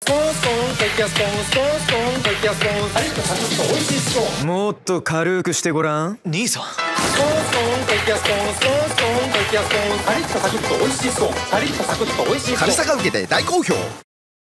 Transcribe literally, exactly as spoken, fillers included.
コーンスコーンケーキやスコーンスコーンスコーンケーキやスコーン、カリッとサクッと美味しいスコーン。 もっと軽くしてごらん兄さん。 スコーンスコーンケーキやスコーンスコーンスコーンケーキやスコーン、カリッとサクッと美味しいスコーン、カリッとサクッと美味しいスコーン。 軽さが受けて大好評。